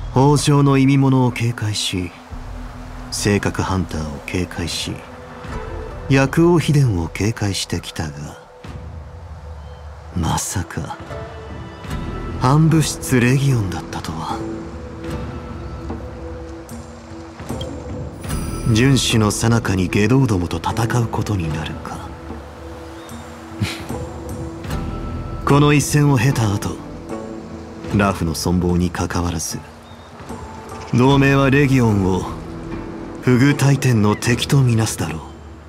宝生の意味物を警戒し、性格ハンターを警戒し、薬王秘伝を警戒してきたが、まさか暗部室レギオンだったとは。殉死の最中に外道どもと戦うことになるか。この一戦を経た後、ラフの存亡にかかわらず、同盟はレギオンを不遇大天の敵とみなすだろう。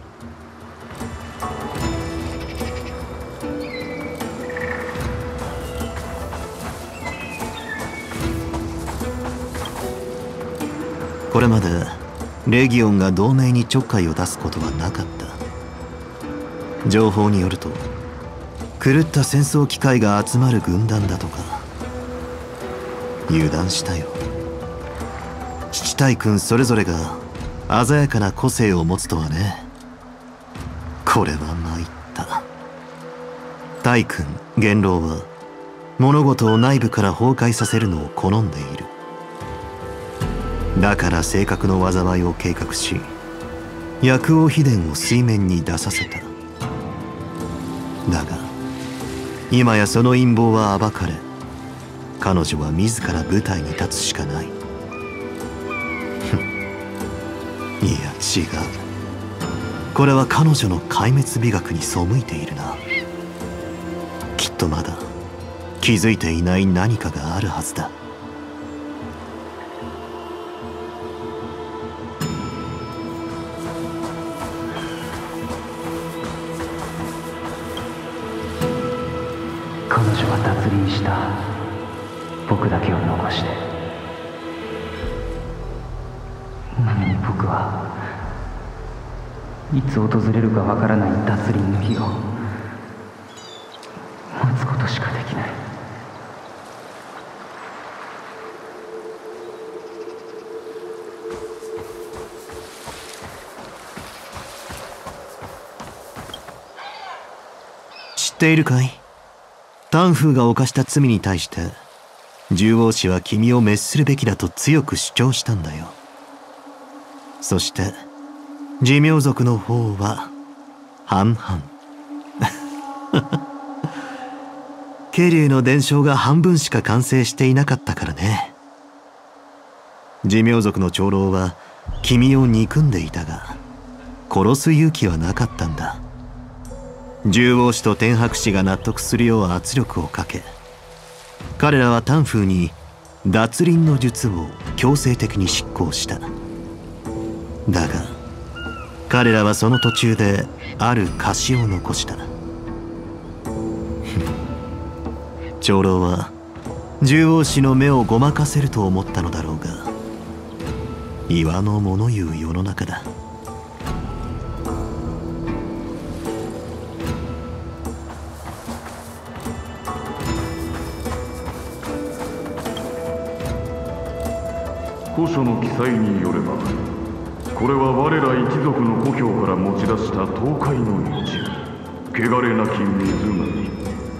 これまでレギオンが同盟にちょっかいを出すことはなかった。情報によると、狂った戦争機械が集まる軍団だとか。油断したよ。七大君それぞれが鮮やかな個性を持つとはね。これは参った。大君元老は物事を内部から崩壊させるのを好んでいる。だから正確の災いを計画し、薬王秘伝を水面に出させた。だが今やその陰謀は暴かれ、彼女は自ら舞台に立つしかない。いや違う。これは彼女の壊滅美学に背いているな。きっとまだ気づいていない何かがあるはずだ。 彼女は脱輪した。僕だけを残して。なのに僕はいつ訪れるかわからない脱輪の日を待つことしかできない。 知っているかい？タンフーが犯した罪に対して獣王氏は君を滅するべきだと強く主張したんだよ。そして寿命族の方は半々。ケリュウの伝承が半分しか完成していなかったからね。寿命族の長老は君を憎んでいたが、殺す勇気はなかったんだ。獣王氏と天白氏が納得するよう圧力をかけ、彼らはタンフーに脱輪の術を強制的に執行した。だが彼らはその途中である貸しを残した。長老は獣王氏の目をごまかせると思ったのだろうが、岩の物言う世の中だ。 古書の記載によれば、これは我ら一族の故郷から持ち出した東海の道、汚れなき湖。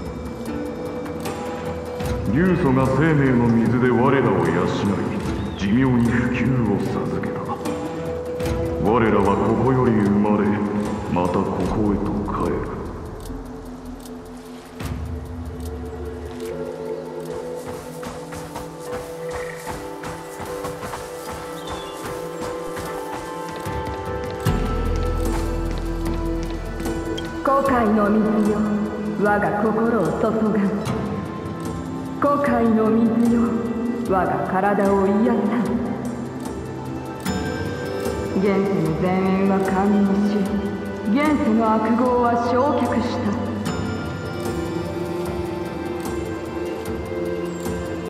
流祖が生命の水で我らを養い、寿命に普及を授けた。我らはここより生まれ、またここへと帰る。 後悔の水よ、我が心を注がん。後悔の水よ、我が体を癒さん。現世の前縁は感動し、現世の悪業は焼却した。